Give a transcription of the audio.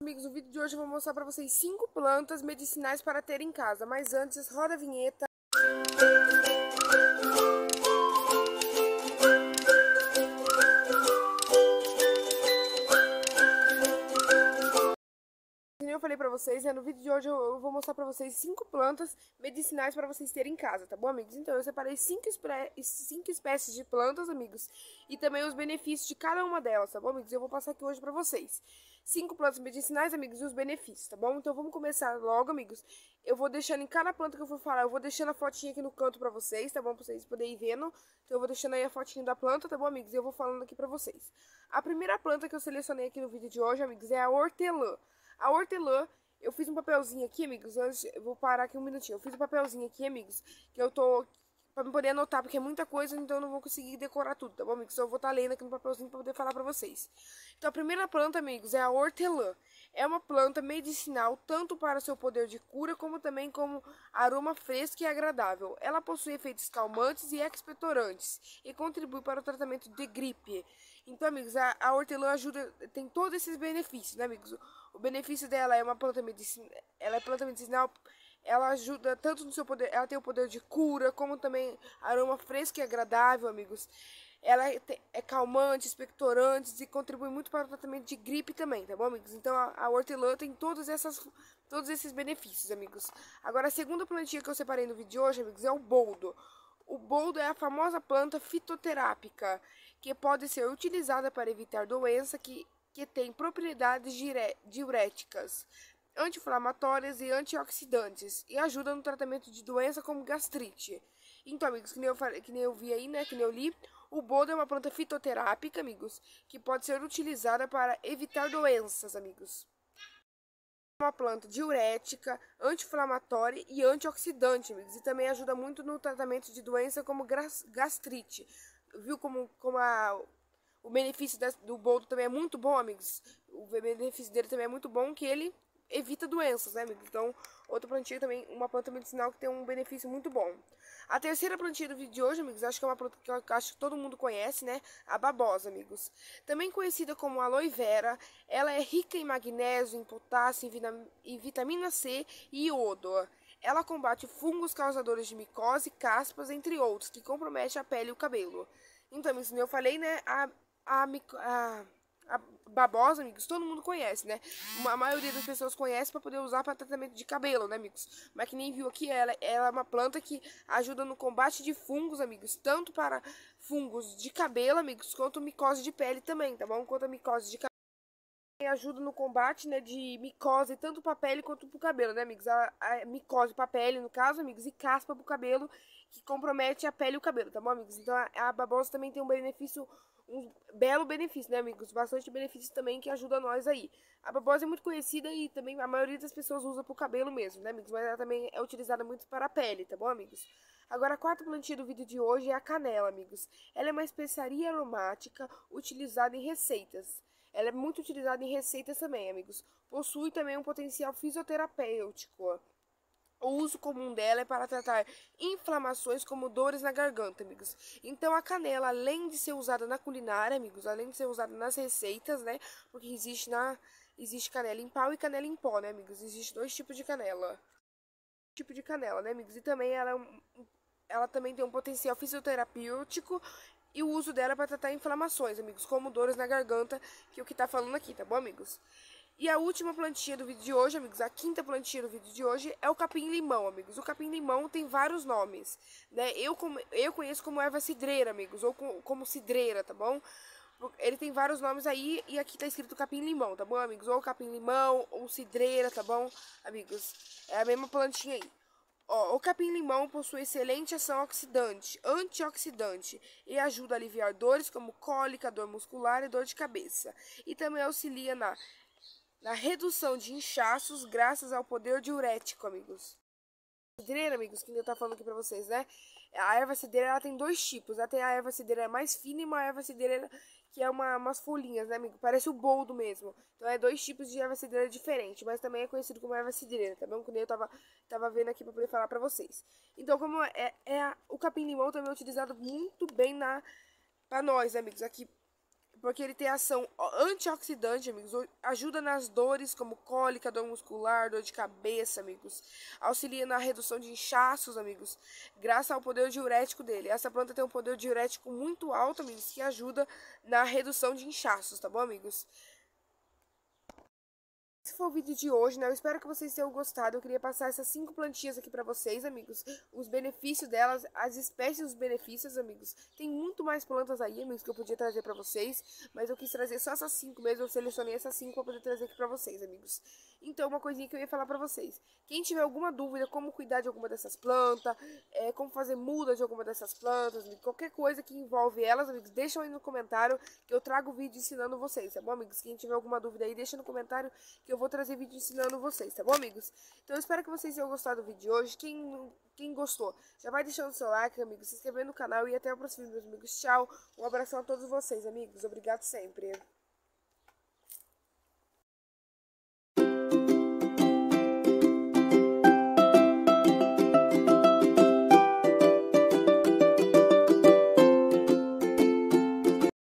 Amigos, no vídeo de hoje eu vou mostrar para vocês 5 plantas medicinais para ter em casa. Mas antes, roda a vinheta. Como eu falei pra vocês, no vídeo de hoje eu vou mostrar pra vocês 5 plantas medicinais para vocês terem em casa, tá bom, amigos? Então eu separei 5 espécies de plantas, amigos, e também os benefícios de cada uma delas, tá bom, amigos? Eu vou passar aqui hoje pra vocês. 5 plantas medicinais, amigos, e os benefícios, tá bom? Então vamos começar logo, amigos. Eu vou deixando em cada planta que eu for falar, eu vou deixando a fotinha aqui no canto pra vocês, tá bom? Pra vocês poderem ir vendo. Então eu vou deixando aí a fotinha da planta, tá bom, amigos? E eu vou falando aqui pra vocês. A primeira planta que eu selecionei aqui no vídeo de hoje, amigos, é a hortelã. A hortelã, eu fiz um papelzinho aqui, amigos, antes, eu vou parar aqui um minutinho. Eu fiz um papelzinho aqui, amigos, que eu tô, pra me poder anotar, porque é muita coisa, então eu não vou conseguir decorar tudo, tá bom, amigos? Então eu vou estar lendo aqui no papelzinho pra poder falar pra vocês. Então a primeira planta, amigos, é a hortelã. É uma planta medicinal, tanto para seu poder de cura, como também como aroma fresco e agradável. Ela possui efeitos calmantes e expectorantes, e contribui para o tratamento de gripe. Então, amigos, a hortelã ajuda, tem todos esses benefícios, né, amigos? O benefício dela é uma planta medicinal, ela é planta medicinal, ela ajuda tanto no seu poder, ela tem o poder de cura, como também aroma fresco e agradável, amigos. Ela é calmante, expectorante e contribui muito para o tratamento de gripe também, tá bom, amigos? Então a hortelã tem todos esses benefícios, amigos. Agora a segunda plantinha que eu separei no vídeo de hoje, amigos, é o boldo. O boldo é a famosa planta fitoterápica que pode ser utilizada para evitar doença que tem propriedades diuréticas, anti-inflamatórias e antioxidantes e ajuda no tratamento de doença como gastrite. Então, amigos, que nem eu vi aí, né, que nem eu li, o boldo é uma planta fitoterápica, amigos, que pode ser utilizada para evitar doenças, amigos. É uma planta diurética, anti-inflamatória e antioxidante, amigos, e também ajuda muito no tratamento de doença como gastrite. Viu o benefício do boldo também é muito bom, amigos. O benefício dele também é muito bom, que ele evita doenças, né, amigos? Então, outra plantinha também, uma planta medicinal que tem um benefício muito bom. A terceira plantinha do vídeo de hoje, amigos, acho que é uma planta que eu acho que todo mundo conhece, né? A babosa, amigos. Também conhecida como aloe vera, ela é rica em magnésio, em potássio, em vitamina C e iodo. Ela combate fungos causadores de micose, caspas, entre outros, que comprometem a pele e o cabelo. Então, amigos, como eu falei, né? A babosa, amigos, todo mundo conhece, né? A maioria das pessoas conhece para poder usar para tratamento de cabelo, né, amigos? Mas que nem viu aqui, ela é uma planta que ajuda no combate de fungos, amigos, tanto para fungos de cabelo, amigos, quanto micose de pele também, tá bom? Quanto a micose de cabelo. Ajuda no combate, né, de micose, tanto para pele quanto para o cabelo, né, amigos? A micose para pele, no caso, amigos, e caspa para o cabelo, que compromete a pele e o cabelo, tá bom, amigos? Então a babosa também tem um benefício, um belo benefício, né, amigos? Bastante benefício também que ajuda nós aí. A babosa é muito conhecida e também a maioria das pessoas usa pro cabelo mesmo, né, amigos? Mas ela também é utilizada muito para a pele, tá bom, amigos? Agora, a quarta plantinha do vídeo de hoje é a canela, amigos. Ela é uma especiaria aromática utilizada em receitas. Ela é muito utilizada em receitas também, amigos. Possui também um potencial fisioterapêutico. O uso comum dela é para tratar inflamações como dores na garganta, amigos. Então a canela, além de ser usada na culinária, amigos, além de ser usada nas receitas, né? Porque existe canela em pau e canela em pó, né, amigos? Existem dois tipos de canela. Tipo de canela, né, amigos? E também ela também tem um potencial fisioterapêutico e o uso dela é para tratar inflamações, amigos, como dores na garganta, que é o que tá falando aqui, tá bom, amigos? E a última plantinha do vídeo de hoje, amigos, a quinta plantinha do vídeo de hoje é o capim-limão, amigos. O capim-limão tem vários nomes, né? Eu conheço como erva cidreira, amigos, ou como cidreira, tá bom? Ele tem vários nomes aí e aqui tá escrito capim-limão, tá bom, amigos? Ou capim-limão, ou cidreira, tá bom, amigos? É a mesma plantinha aí. Ó, o capim-limão possui excelente ação antioxidante e ajuda a aliviar dores como cólica, dor muscular e dor de cabeça. E também auxilia na redução de inchaços graças ao poder diurético, amigos. Cidreira, amigos, que eu tá falando aqui pra vocês, né? A erva cidreira, ela tem dois tipos. Ela tem a erva cidreira mais fina e uma erva cidreira que é umas folhinhas, né, amigo? Parece o boldo mesmo. Então é dois tipos de erva cidreira diferentes, mas também é conhecido como erva cidreira, tá bom? Que nem eu tava vendo aqui pra poder falar pra vocês. Então, como o capim-limão também é utilizado muito bem pra nós, né, amigos? Aqui porque ele tem ação antioxidante, amigos, ajuda nas dores como cólica, dor muscular, dor de cabeça, amigos, auxilia na redução de inchaços, amigos, graças ao poder diurético dele. Essa planta tem um poder diurético muito alto, amigos, que ajuda na redução de inchaços, tá bom, amigos? Esse foi o vídeo de hoje, né? Eu espero que vocês tenham gostado. Eu queria passar essas 5 plantinhas aqui pra vocês, amigos. Os benefícios delas, as espécies e os benefícios, amigos. Tem muito mais plantas aí, amigos, que eu podia trazer pra vocês. Mas eu quis trazer só essas 5 mesmo. Eu selecionei essas 5 pra poder trazer aqui pra vocês, amigos. Então, uma coisinha que eu ia falar pra vocês. Quem tiver alguma dúvida, como cuidar de alguma dessas plantas, como fazer muda de alguma dessas plantas, amigos, qualquer coisa que envolve elas, amigos, deixam aí no comentário que eu trago o vídeo ensinando vocês, tá bom, amigos? Quem tiver alguma dúvida aí, deixa no comentário que eu vou trazer vídeo ensinando vocês, tá bom, amigos? Então eu espero que vocês tenham gostado do vídeo de hoje. Quem gostou, já vai deixando o seu like, amigos, se inscrevendo no canal e até o próximo vídeo, meus amigos. Tchau, um abração a todos vocês, amigos. Obrigado sempre.